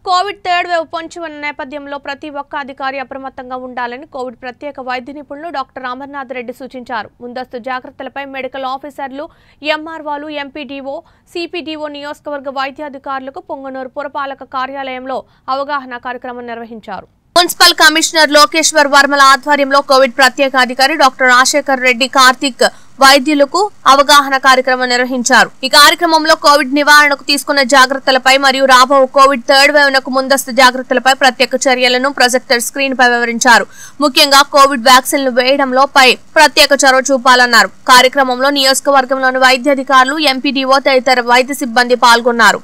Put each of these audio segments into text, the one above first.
Covid third wave పొంచి ఉన్న నేపథ్యంలో ప్రతి ఒక్క అధికారి అప్రమత్తంగా ఉండాలని కోవిడ్ ప్రత్యేక వైద్య నిపుణులు డాక్టర్ అమర్నాథ్ రెడ్డి సూచించారు. ముందస్తు జాగ్రత్తలపై మెడికల్ ఆఫీసర్లు, ఎంఆర్ఓలు, ఎంపీడీఓ, సిపిడిఓ, నియోజకవర్గ వైద్యాధికారులకు పొంగనూరు పురపాలక కార్యాలయంలో అవగాహన కార్యక్రమం నిర్వహించారు. మున్సిపల్ కమిషనర్ లోకేశ్వర్ వర్మల ఆధ్వర్యంలో కోవిడ్ ప్రత్యేక అధికారి డాక్టర్ రాజశేఖర్ రెడ్డి కార్తిక్ వైద్యులకు అవగాహన కార్యక్రమం నిర్వహించారు. ఈ కార్యక్రమంలో కోవిడ్ నివారణకు తీసుకున్న జాగ్రత్తలపై మరియు రాబో కోవిడ్ థర్డ్ వేవ్ నకు ముందస్తు జాగ్రత్తలపై ప్రత్యేక చర్యలను ప్రొజెక్టర్ స్క్రీన్ పై వివరించారు. ముఖ్యంగా కోవిడ్ వ్యాక్సిన్లు వేయడంలో పై ప్రత్యేక చొరవ చూపాలన్నారు. కార్యక్రమంలో నియోజకవర్గంలోని వైద్యాధికారులు, ఎంపీడీఓ తదితర వైద్య సిబ్బంది పాల్గొన్నారు.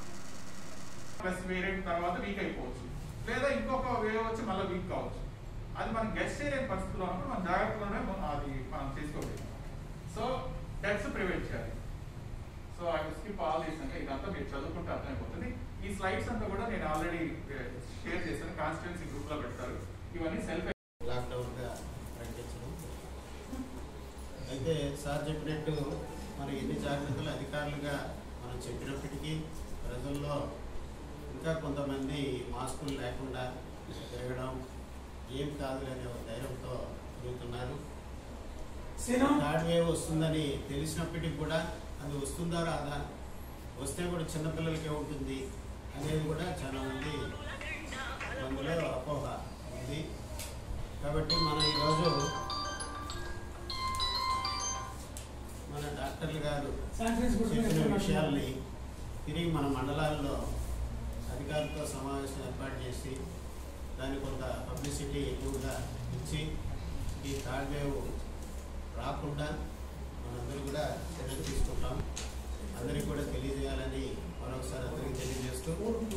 ఈ స్లైడ్స్ అంతా కూడా నేను ఆల్రెడీ షేర్ చేశాను, కాన్స్టిట్యుయెన్సీ గ్రూప్ లో పెడతారు. ఇవన్నీ సెల్ఫ్ లాక్డౌన్ గా ప్రకటించడం అయితే సార్ చెప్పినట్టు మరి ఎన్ని జాగ్రత్తలు అధికారులుగా మనం చెప్పినప్పటికీ ప్రజల్లో ఇంకా కొంతమంది మాస్కులు లేకుండా తిరగడం ఏం కాదు అనే ధైర్యంతో తిరుగుతున్నారు. థర్డ్ వేవ్ వస్తుందని తెలిసినప్పటికీ కూడా అది వస్తుందా రాదా, వస్తే కూడా చిన్నపిల్లలకే ఉంటుంది అనేది కూడా చాలా మంది అందులో అపోహ ఉంది. కాబట్టి మనం ఈరోజు మన డాక్టర్లు గారు చెప్పిన విషయాల్ని తిరిగి మన మండలాల్లో అధికారులతో సమావేశం ఏర్పాటు చేసి దానికి కొంత పబ్లిసిటీ ఎక్కువగా ఇచ్చి ఈ థర్డ్ వేవ్ రాకుండా మనందరూ కూడా చర్యలు తీసుకుంటాం. అందరికీ కూడా తెలియజేయాలని మరొకసారి అందరికీ తెలియజేస్తూ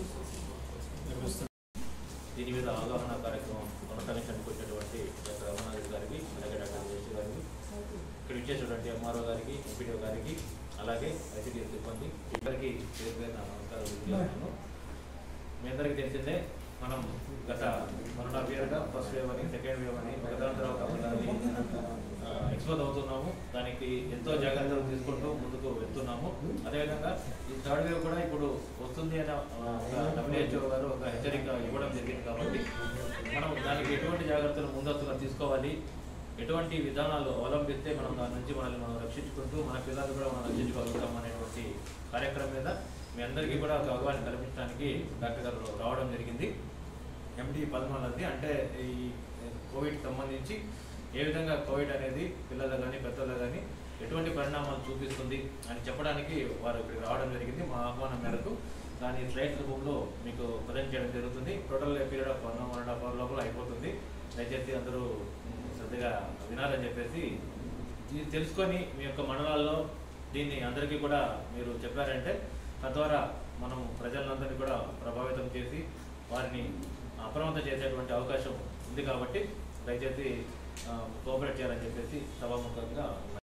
దీని మీద అవగాహన కార్యక్రమం కొనసాగించడానికి వచ్చినటువంటి డాక్టర్ అమర్నాథ్ గారికి, అలాగే డాక్టర్ జయశ్రీ గారికి, ఇక్కడ ఇచ్చేటువంటి ఎంఆర్ఓ గారికి, ఎంపీడీఓ గారికి, అలాగే ఐసీడీఎస్ సిబ్బంది ఇద్దరికి పేరు పేరు నమస్కారాలు తెలియజేస్తున్నాను. మీ అందరికీ తెలిసిందే, మనం గత 1.5 year ఫస్ట్ వేవ్ అని, సెకండ్ వేవ్ అని ఒకదాని తర్వాత ఎక్స్పోజ్ అవుతున్నాము. దానికి ఎంతో జాగ్రత్తలు తీసుకుంటూ ముందుకు వెళ్తున్నాము. అదేవిధంగా ఈ థర్డ్ వేవ్ కూడా ఇప్పుడు వస్తుంది అని WHO గారు ఒక హెచ్చరిక ఇవ్వడం జరిగింది. కాబట్టి మనం దానికి ఎటువంటి జాగ్రత్తలు ముందస్తుగా తీసుకోవాలి, ఎటువంటి విధానాలు అవలంబిస్తే మనం దాని నుంచి మనల్ని మనం రక్షించుకుంటూ మన పిల్లలు కూడా మనం రక్షించుకోగలుగుతాం అనేటువంటి కార్యక్రమం మీద మీ అందరికీ కూడా ఒక అవగాహన కల్పించడానికి డాక్టర్ గారు రావడం జరిగింది. ఎండి పద్మాలది అంటే ఈ కోవిడ్ సంబంధించి ఏ విధంగా కోవిడ్ అనేది పిల్లలు కానీ పెద్దలు కానీ ఎటువంటి పరిణామాలు చూపిస్తుంది అని చెప్పడానికి వారు ఇక్కడికి రావడం జరిగింది. మా ఆహ్వానం మేరకు దాని స్లైడ్స్ రూపంలో మీకు ప్రజెంట్ చేయడం జరుగుతుంది. టోటల్ పీరియడ్ ఆఫ్ 1.5 hour లోపల అయిపోతుంది. దయచేసి అందరూ శ్రద్ధగా వినాలని చెప్పేసి ఇది తెలుసుకొని మీ యొక్క మండలాల్లో దీన్ని అందరికీ కూడా మీరు చెప్పారంటే తద్వారా మనం ప్రజలందరినీ కూడా ప్రభావితం చేసి వారిని అప్రమత్తం చేసేటువంటి అవకాశం ఉంది. కాబట్టి దయచేసి కోఆపరేట్ చేయాలని చెప్పేసి సభాముఖంగా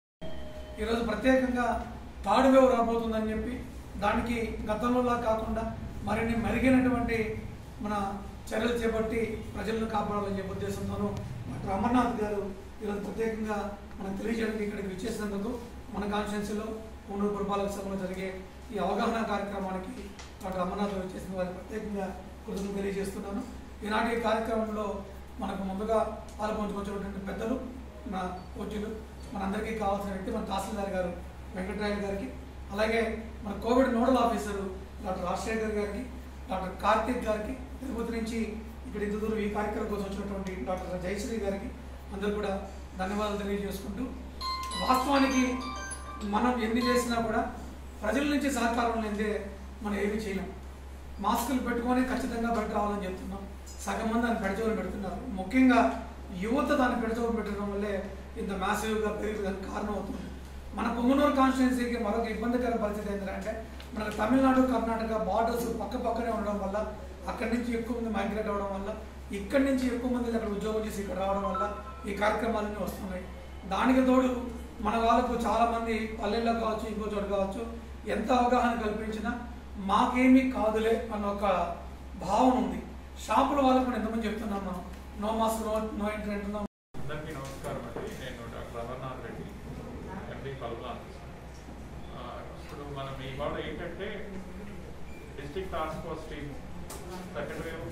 ఈరోజు ప్రత్యేకంగా థర్డ్ వేవ్ రాబోతుందని చెప్పి దానికి గతంలోలా కాకుండా మరిన్ని మెరుగైనటువంటి మన చర్యలు చేపట్టి ప్రజలను కాపాడాలని చెప్పే ఉద్దేశంతోనూ డాక్టర్ అమర్నాథ్ గారు ఈరోజు ప్రత్యేకంగా మనం తెలియజేయడానికి ఇక్కడికి విచ్చేసినందుకు మన కాన్స్టిట్యుయెన్సీలో పొంగనూరు పురపాలక సభలో జరిగే ఈ అవగాహన కార్యక్రమానికి డాక్టర్ అమర్నాథ్ విచ్చేసిన వారికి ప్రత్యేకంగా కృతజ్ఞతలు తెలియజేస్తున్నాను. ఈనాటి కార్యక్రమంలో మనకు ముందుగా పాల్పంచుకొచ్చినటువంటి పెద్దలు, మన కోచ్యులు, మనందరికీ కావాల్సిన వ్యక్తి మన తహసీల్దార్ గారు వెంకటరాయలు గారికి, అలాగే మన covid nodal officer doctor Rajasekhar గారికి, డాక్టర్ కార్తిక్ గారికి, తిరుపతి నుంచి ఇక్కడ ఇంత దూరం ఈ కార్యక్రమం కోసం వచ్చినటువంటి డాక్టర్ జయశ్రీ గారికి అందరూ కూడా ధన్యవాదాలు తెలియజేసుకుంటూ, వాస్తవానికి మనం ఎన్ని చేసినా కూడా ప్రజల నుంచి సహకారం లేదే మనం ఏమీ చేయలేం. మాస్కులు పెట్టుకొని ఖచ్చితంగా బయట రావాలని చెప్తున్నాం. సగం మంది దాన్ని పెడచోలు పెడుతున్నారు. ముఖ్యంగా యువత దాన్ని పెడచోలు పెట్టడం వల్లే ఇంత మ్యాసివ్గా పెరిగడానికి కారణం అవుతుంది. మన పొంగనూరు కాన్స్టిట్యుయెన్సీకి మరొక ఇబ్బందికర పరిస్థితి ఏంటంటే మనకు తమిళనాడు, కర్ణాటక బార్డర్స్ పక్కనే ఉండడం వల్ల అక్కడి నుంచి ఎక్కువ మంది మైగ్రేట్ అవ్వడం వల్ల, ఇక్కడి నుంచి ఎక్కువ మంది అక్కడ ఉద్యోగం చేసి ఇక్కడ రావడం వల్ల ఈ కార్యక్రమాలన్నీ వస్తున్నాయి. దానికి తోడు మన వాళ్ళకు చాలామంది పల్లెల్లో కావచ్చు, ఇంకో చోటు కావచ్చు, ఎంత అవగాహన కల్పించినా మాకేమీ కాదులే అన్న ఒక భావన ఉంది. షాపుల వాళ్ళకు మనం ఎంతమంది చెప్తున్నాం, మనం నో మాస్క్ నో ఎంట్రీ అంటున్నాం. అందరికీ నమస్కారం అండి. నేను డాక్టర్ అమర్నాథ్ రెడ్డి, ఎండి పల్మా. ఇప్పుడు మనం ఇవాళ ఏంటంటే district task force team second wave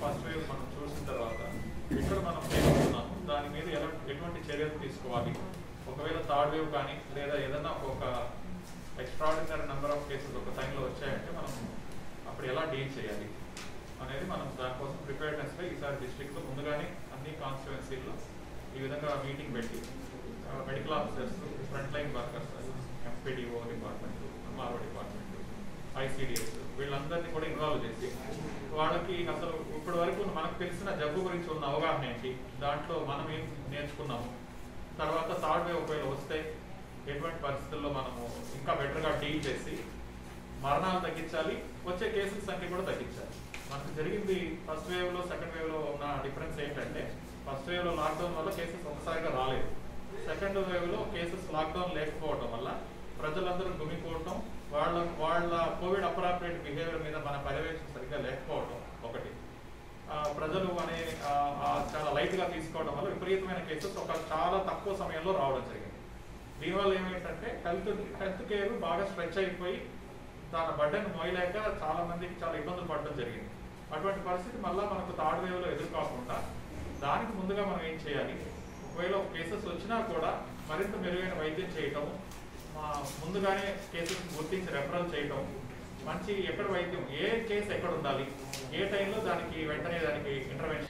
తీసుకోవాలి. ఒకవేళ థర్డ్ వేవ్ కానీ లేదా ఏదన్నా ఒక ఎక్స్ట్రాడినరీ నెంబర్ ఆఫ్ కేసెస్ ఒక టైంలో వచ్చాయంటే మనం అప్పుడు ఎలా డీల్ చేయాలి అనేది మనం దానికోసం ప్రిపేర్నెస్గా ఈసారి డిస్ట్రిక్ట్లో ముందుగానే అన్ని కాన్స్టిట్యుయెన్సీల్లో ఈ విధంగా మీటింగ్ పెట్టి medical officers, front line workers, MPDO department, MRO department, ICDS వీళ్ళందరినీ కూడా ఇన్వాల్వ్ చేసి వాళ్ళకి అసలు ఇప్పటి వరకు మనకు తెలిసిన జబ్బు గురించి ఉన్న అవగాహన ఏంటి, దాంట్లో మనం ఏం నేర్చుకున్నాము, తర్వాత థర్డ్ వేవ్ ఒకవేళ వస్తే ఎటువంటి పరిస్థితుల్లో మనము ఇంకా బెటర్గా డీల్ చేసి మరణాలు తగ్గించాలి, వచ్చే కేసుల సంఖ్య కూడా తగ్గించాలి. మనకు జరిగింది ఫస్ట్ వేవ్లో సెకండ్ వేవ్లో ఉన్న డిఫరెన్స్ ఏంటంటే ఫస్ట్ వేవ్లో లాక్డౌన్ వల్ల కేసెస్ ఒకసారిగా రాలేదు. సెకండ్ వేవ్లో కేసెస్ లాక్డౌన్ లేకపోవడం వల్ల ప్రజలందరూ గుమిపోవటం, వాళ్ళ కోవిడ్ అప్రాప్రియేట్ బిహేవియర్ మీద మన పర్యవేక్షణ సరిగ్గా లేకపోవడం ఒకటి, ప్రజలు చాలా లైట్గా తీసుకోవడం వల్ల విపరీతమైన కేసెస్ చాలా తక్కువ సమయంలో రావడం జరిగింది. దీనివల్ల ఏమేంటంటే హెల్త్ కేర్ బాగా స్ట్రెచ్ అయిపోయి దాని బడ్డను మోయలేక చాలా మందికి చాలా ఇబ్బందులు పడడం జరిగింది. అటువంటి పరిస్థితి మళ్ళీ మనకు థర్డ్ వేవ్లో ఎదుర్కోకుండా దానికి ముందుగా మనం ఏం చేయాలి, ఒకవేళ కేసెస్ వచ్చినా కూడా మరింత మెరుగైన వైద్యం చేయటం, ముందుగానే కేసెస్ గుర్తించి రెఫరల్ చేయటం, మంచి ఎక్కడ వైద్యం ఏ కేసు ఎక్కడ ఉండాలి, ఏ టైంలో దానికి వెంటనే దానికి ఇంటర్వెన్షన్